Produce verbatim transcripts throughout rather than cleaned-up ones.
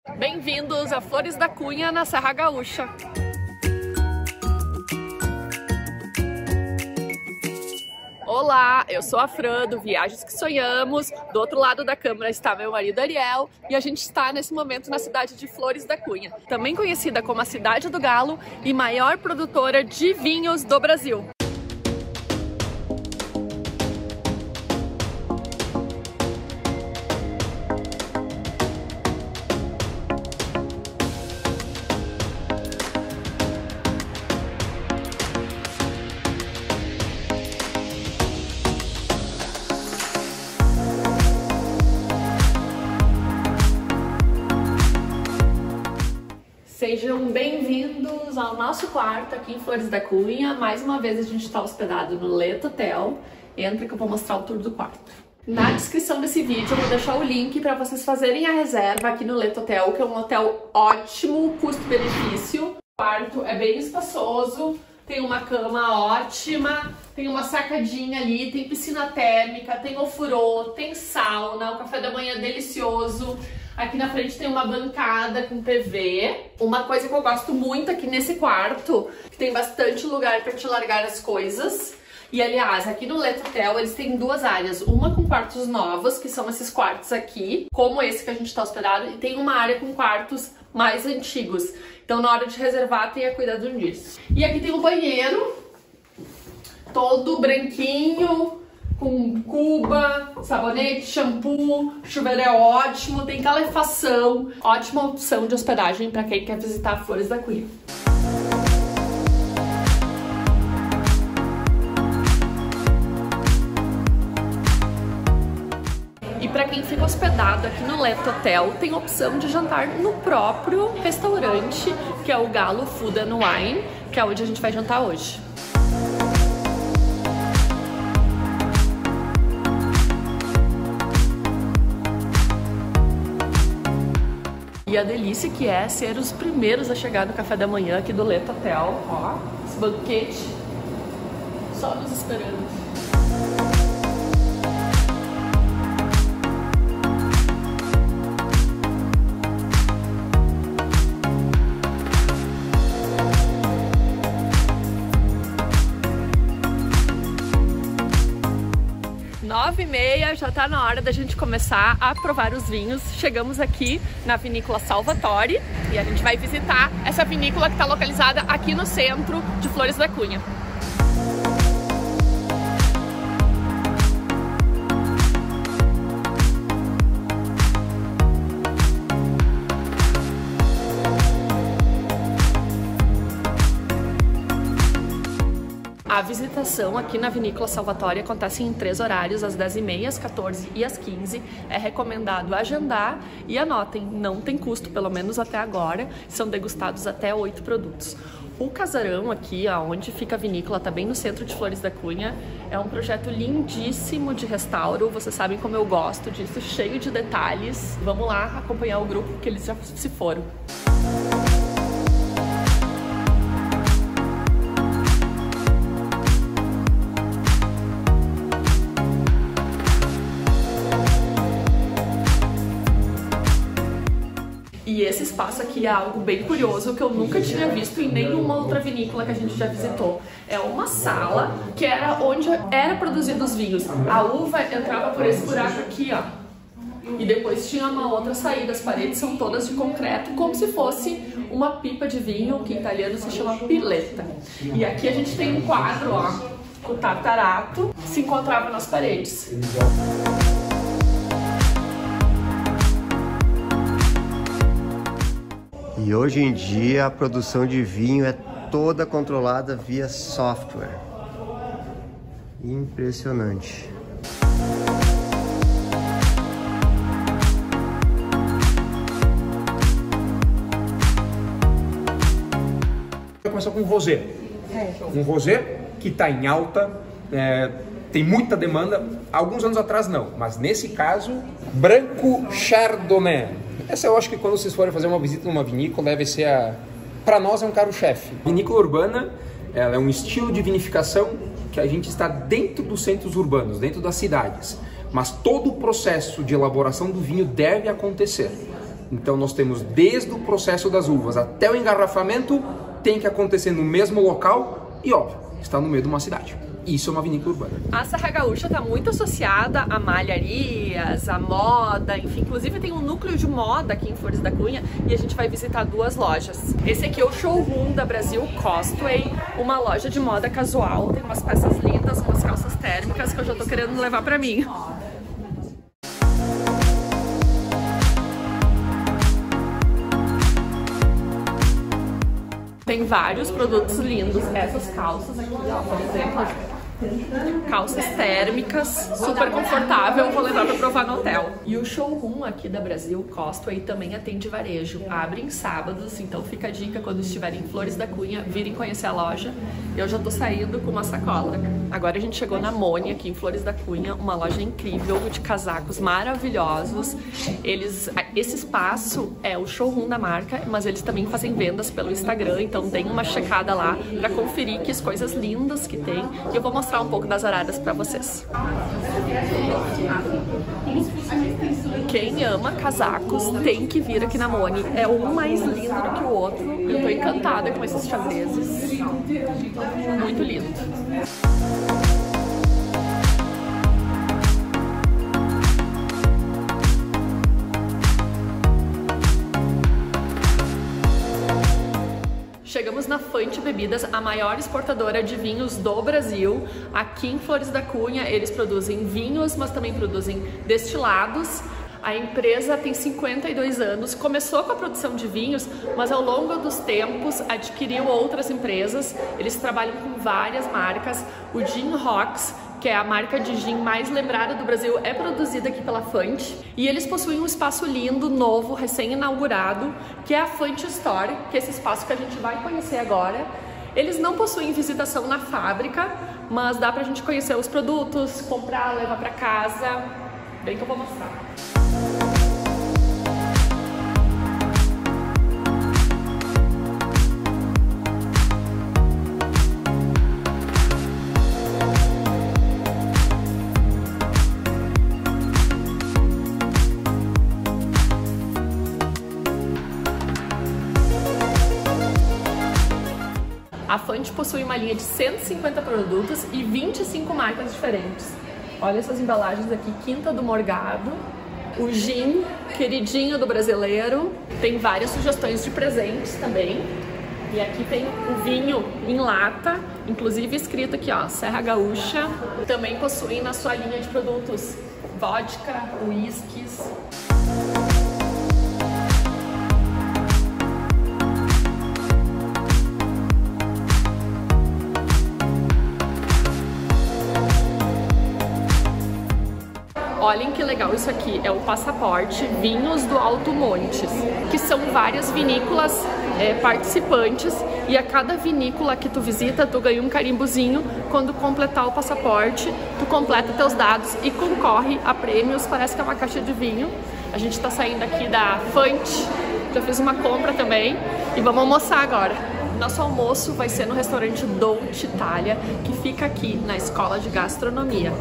Bem-vindos a Flores da Cunha, na Serra Gaúcha. Olá, eu sou a Fran do Viagens que Sonhamos. Do outro lado da câmera está meu marido Ariel e a gente está nesse momento na cidade de Flores da Cunha, também conhecida como a Cidade do Galo e maior produtora de vinhos do Brasil. Sejam bem-vindos ao nosso quarto aqui em Flores da Cunha. Mais uma vez a gente está hospedado no Leto Hotel. Entra que eu vou mostrar o tour do quarto. Na descrição desse vídeo eu vou deixar o link para vocês fazerem a reserva aqui no Leto Hotel, que é um hotel ótimo, custo-benefício. O quarto é bem espaçoso, tem uma cama ótima, tem uma sacadinha ali, tem piscina térmica, tem ofurô, tem sauna, o café da manhã é delicioso. Aqui na frente tem uma bancada com T V. Uma coisa que eu gosto muito aqui nesse quarto, que tem bastante lugar para te largar as coisas. E aliás, aqui no Leto Hotel eles têm duas áreas. Uma com quartos novos, que são esses quartos aqui, como esse que a gente está hospedado. E tem uma área com quartos mais antigos. Então na hora de reservar, tenha cuidado disso. E aqui tem um banheiro, todo branquinho, com cuba, sabonete, shampoo, chuveiro é ótimo, tem calefação, ótima opção de hospedagem para quem quer visitar Flores da Cunha. E para quem fica hospedado aqui no Leto Hotel, tem a opção de jantar no próprio restaurante, que é o Galo Food and Wine, que é onde a gente vai jantar hoje. E a delícia que é ser os primeiros a chegar no café da manhã aqui do Leto Hotel. Ó, esse banquete só nos esperando. nove e meia, já tá na hora da gente começar a provar os vinhos. Chegamos aqui na vinícola Salvatore e a gente vai visitar essa vinícola que está localizada aqui no centro de Flores da Cunha. A visitação aqui na Vinícola Salvatore acontece em três horários, às dez e meia, às quatorze e às quinze. É recomendado agendar e anotem, não tem custo, pelo menos até agora. São degustados até oito produtos. O casarão aqui, onde fica a vinícola, está bem no centro de Flores da Cunha. É um projeto lindíssimo de restauro, vocês sabem como eu gosto disso, cheio de detalhes. Vamos lá acompanhar o grupo, porque eles já se foram. E esse espaço aqui é algo bem curioso que eu nunca tinha visto em nenhuma outra vinícola que a gente já visitou. É uma sala que era onde era produzido os vinhos. A uva entrava por esse buraco aqui, ó. E depois tinha uma outra saída. As paredes são todas de concreto, como se fosse uma pipa de vinho, que em italiano se chama pileta. E aqui a gente tem um quadro, ó, o Tartarato, que se encontrava nas paredes. E hoje em dia a produção de vinho é toda controlada via software. Impressionante. Começar com um rosé. Um rosé que está em alta, é, tem muita demanda. Alguns anos atrás não, mas nesse caso, branco Chardonnay. Essa eu acho que quando vocês forem fazer uma visita numa vinícola deve ser a... Para nós é um carro-chefe. Vinícola urbana, ela é um estilo de vinificação que a gente está dentro dos centros urbanos, dentro das cidades. Mas todo o processo de elaboração do vinho deve acontecer Então nós temos desde o processo das uvas até o engarrafamento, tem que acontecer no mesmo local e, óbvio, está no meio de uma cidade. Isso é uma vinícola urbana. A Serra Gaúcha está muito associada a malharias, a moda, enfim, inclusive tem um núcleo de moda aqui em Flores da Cunha e a gente vai visitar duas lojas. Esse aqui é o showroom da Brasil Costway, uma loja de moda casual, tem umas peças lindas, umas calças térmicas que eu já tô querendo levar pra mim. Tem vários produtos lindos, essas calças aqui, ó, por exemplo, calças térmicas, super confortável, vou levar para provar no hotel. E o showroom aqui da Brasil Costway também atende varejo, abre em sábados, então fica a dica quando estiverem em Flores da Cunha, virem conhecer a loja. Eu já tô saindo com uma sacola. Agora a gente chegou na Moni aqui em Flores da Cunha, uma loja incrível de casacos maravilhosos. Eles, esse espaço é o showroom da marca, mas eles também fazem vendas pelo Instagram, então tem uma checada lá para conferir que as coisas lindas que tem. E eu vou mostrar um pouco das araras para vocês. Quem ama casacos tem que vir aqui na Moni. É um mais lindo do que o outro. Eu tô encantada com esses xadrezes. Muito lindo. Chegamos na Fante Bebidas, a maior exportadora de vinhos do Brasil. Aqui em Flores da Cunha, eles produzem vinhos, mas também produzem destilados. A empresa tem cinquenta e dois anos, começou com a produção de vinhos, mas ao longo dos tempos adquiriu outras empresas. Eles trabalham com várias marcas. O Gin Rocks, que é a marca de gin mais lembrada do Brasil, é produzida aqui pela Fante. E eles possuem um espaço lindo, novo, recém-inaugurado, que é a Fante Store, que é esse espaço que a gente vai conhecer agora. Eles não possuem visitação na fábrica, mas dá pra gente conhecer os produtos, comprar, levar pra casa. Vem que eu vou mostrar. A Fante possui uma linha de cento e cinquenta produtos e vinte e cinco marcas diferentes. Olha essas embalagens aqui, Quinta do Morgado, o gin, queridinho do brasileiro. Tem várias sugestões de presentes também. E aqui tem o vinho em lata, inclusive escrito aqui, ó, Serra Gaúcha. Também possuem na sua linha de produtos vodka, uísques. Olhem que legal isso aqui, é o Passaporte Vinhos do Alto Montes, que são várias vinícolas é, participantes, e a cada vinícola que tu visita, tu ganha um carimbozinho. Quando completar o passaporte, tu completa teus dados e concorre a prêmios. Parece que é uma caixa de vinho. A gente tá saindo aqui da Fante, já fiz uma compra também e vamos almoçar agora. Nosso almoço vai ser no restaurante Dolce Italia, que fica aqui na Escola de Gastronomia.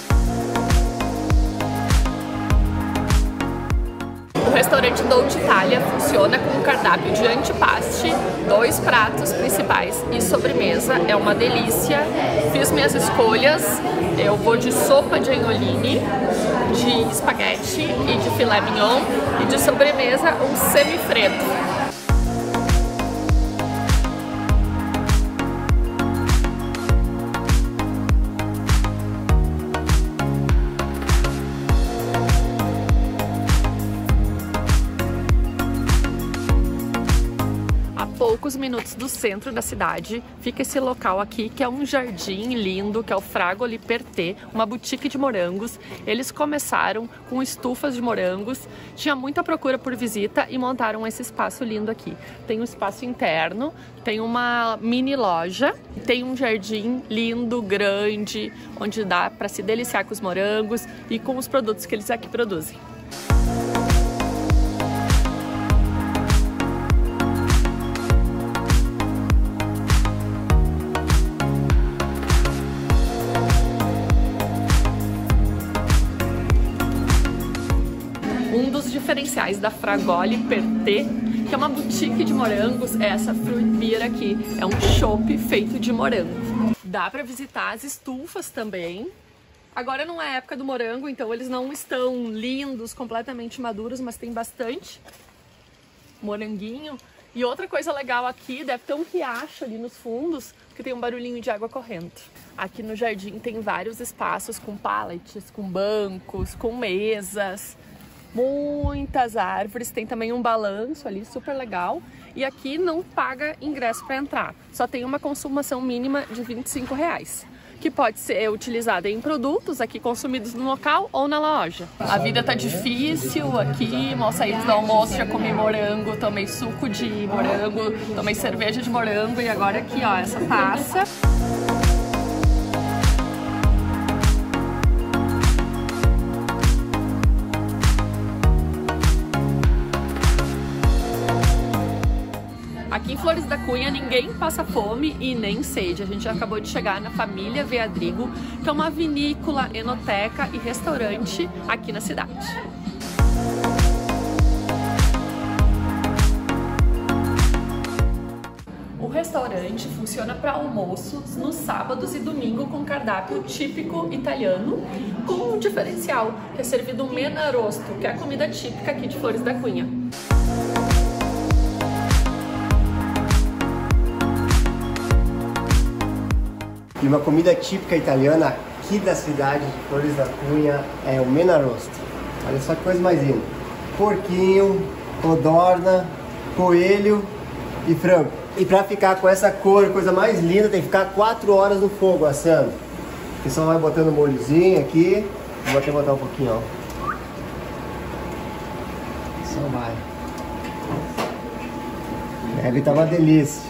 O restaurante Dolce Italia funciona com um cardápio de antipaste, dois pratos principais e sobremesa. É uma delícia. Fiz minhas escolhas. Eu vou de sopa de agnolone, de espaguete e de filé mignon, e de sobremesa um semifreddo. Poucos minutos do centro da cidade fica esse local aqui, que é um jardim lindo, que é o Frago Liberté, uma boutique de morangos. Eles começaram com estufas de morangos, tinha muita procura por visita e montaram esse espaço lindo aqui. Tem um espaço interno, tem uma mini loja, tem um jardim lindo, grande, onde dá para se deliciar com os morangos e com os produtos que eles aqui produzem. Um dos diferenciais locais da Fragole Perté, que é uma boutique de morangos. Essa fruit beer aqui é um chopp feito de morango. Dá para visitar as estufas também. Agora não é época do morango, então eles não estão lindos, completamente maduros, mas tem bastante moranguinho. E outra coisa legal aqui, deve ter um riacho ali nos fundos, que tem um barulhinho de água correndo. Aqui no jardim tem vários espaços com pallets, com bancos, com mesas, muitas árvores. Tem também um balanço ali, super legal. E aqui não paga ingresso para entrar, só tem uma consumação mínima de vinte e cinco reais. Que pode ser utilizada em produtos aqui consumidos no local ou na loja. A vida tá difícil aqui, mal saídos do almoço, já comi morango, tomei suco de morango, tomei cerveja de morango e agora aqui, ó, essa taça. Aqui em Flores da Cunha ninguém passa fome e nem sede. A gente acabou de chegar na Família Veadrigo, que é uma vinícola, enoteca e restaurante aqui na cidade. O restaurante funciona para almoços nos sábados e domingo com cardápio típico italiano, com um diferencial, que é servido um menarosto, que é a comida típica aqui de Flores da Cunha. E uma comida típica italiana aqui da cidade de Flores da Cunha é o menarosto. Olha só que coisa mais linda. Porquinho, codorna, coelho e frango. E pra ficar com essa cor, coisa mais linda, tem que ficar quatro horas no fogo assando. O pessoal vai botando um molhozinho aqui. Vou até botar um pouquinho, ó. Só vai. Deve estar uma delícia.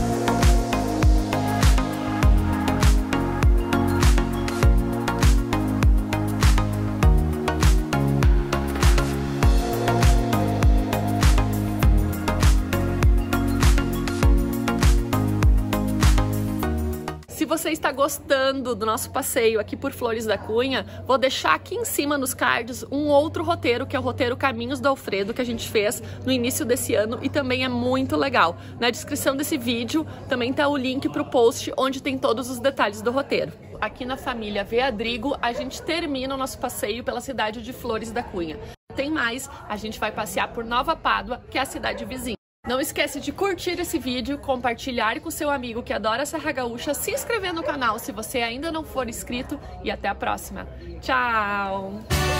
Se você está gostando do nosso passeio aqui por Flores da Cunha, vou deixar aqui em cima nos cards um outro roteiro, que é o roteiro Caminhos do Alfredo, que a gente fez no início desse ano e também é muito legal. Na descrição desse vídeo também tá o link para o post onde tem todos os detalhes do roteiro. Aqui na Família Veadrigo, a gente termina o nosso passeio pela cidade de Flores da Cunha. Tem mais, a gente vai passear por Nova Pádua, que é a cidade vizinha. Não esquece de curtir esse vídeo, compartilhar com seu amigo que adora Serra Gaúcha, se inscrever no canal se você ainda não for inscrito e até a próxima. Tchau!